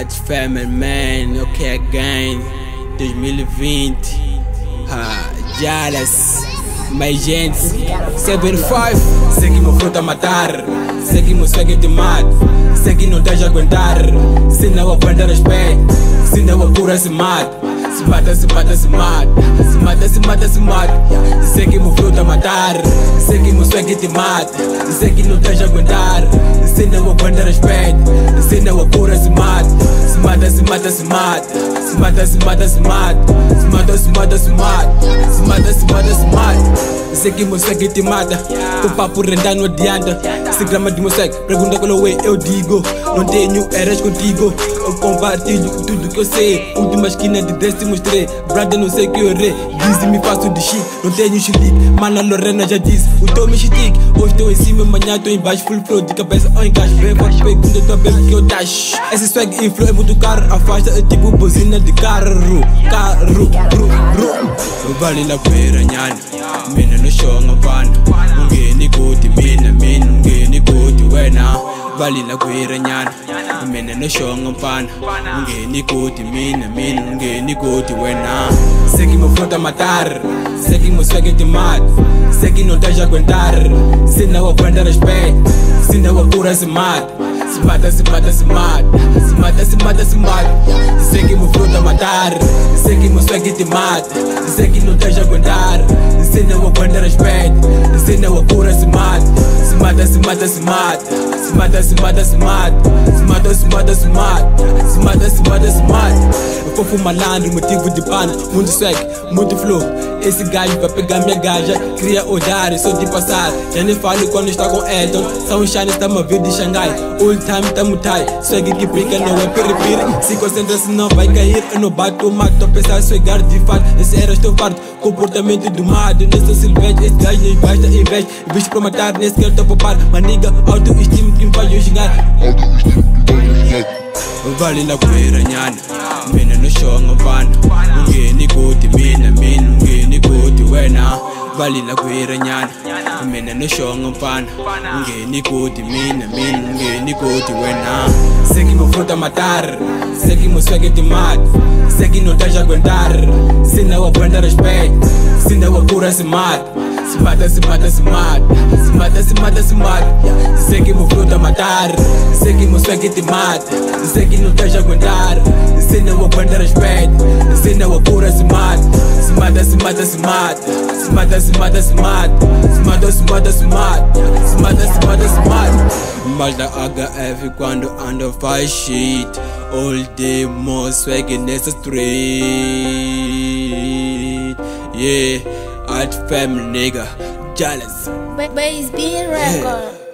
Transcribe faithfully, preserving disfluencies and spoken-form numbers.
Art Family Man, ok again, dois mil e vinte. Ah, Djallas, mais gente, sete cinco. Sei que meu fruto a matar, sei que meu swag te mata, sei que não deixa aguentar. Se não aguenta respeito, se não apura se mata. Se mata, se mata, se mata, se mata, se mata, se mata. Sei que meu fruto a matar, sei que meu swag te mata, sei que não deixa aguentar. Se não aguenta respeito, se não apura se mata. Se mata, se mata, se mata, se mata, se mata, se mata. Se mata, se mata, se mata, se mata, se mata, se mata. Sei que meu swag te mata, com papo rendar não adianta. Se grama de meu swag, pergunta qual é, eu digo. Não tenho eras contigo, eu compartilho tudo que eu sei. Última esquina de dez te mostrei, brother não sei que eu errei. Diz-me faço de shit, não tenho chilique. Mana Lorena já disse, o teu me chitique. Hoje estou em cima, amanhã estou em baixo. Full flow de cabeça ou em caixa. Bem forte, pergunta tua bem que eu tacho. Esse swag influ é muito caro, afasta é tipo buzina de carro. Carro, ru, ru. Vale na beira, nhana, mina no show, ngapana. Ninguém ni kuti, mina, mina, ninguém ni kuti, wena. Vale na beira, nhana, mina no show, ngapana. Ninguém ni kuti, mina, mina, ninguém ni kuti, wena. Sei que meu fruto a matar, sei que meu swag te mata, sei que não deixa aguentar. Se não aguenta respeito, se não apura se mata. Se mata, se mata, se mata, se mata, se mata, se mata. Sei que meu fruto a matar, sei que meu swag te mata, sei que não deixa aguentar. Se não aguenta respeito, se não apura se mata. Se mata, se mata, se mata, se mata, se mata, se mata. Se mata, se mata, se mata, se mata, se mata, se mata. Eu fofo malandro, motivo de pano, muito swag, muito flow. Esse gajo vai pegar minha gaja, cria olhar, sou de passar. Já nem falo quando está com Elton, são Shine, tá a vir de Xangai. All time tamo tai, swag que brinca não é piripiri. Se concentra se não vai cair, eu não bato o mato. Tô a pensar swagar de fato, esse era estou farto. Comportamento do mato, não sou silvestre. Esse gajo nem basta investe, visto pra matar, nem sequer tô a poupar. Maniga, autoestima que me faz eu gingar. Vale na beira, nhana, mina no show, ngapana. Ninguém ni kuti, mina, mina, ninguém ni kuti, wena. Vale na beira, nhana, mina no show, ngapana. Ninguém ni kuti, mina, mina, ninguém ni kuti, wena. Sei que meu fruto a matar, sei que meu swag te mata, sei que não deixa aguentar. Se não aguenta respeito, se não apura se mata. Se mata, se mata, se mata, se mata, se mata, se mata. Sei que meu fruto a matar, sei que meu swag te mata, sei que não deixa aguentar. Se não aguenta respeito, se não apura se mata. Se mata, se mata, se mata, se mata, se mata, se mata. Se mata, se mata, se mata, se mata, se mata, se mata. Mas da H F quando ando faz shit, all day more swag nessa street. Yeah, Art Family nigga, Djallas. Bass being record. Yeah.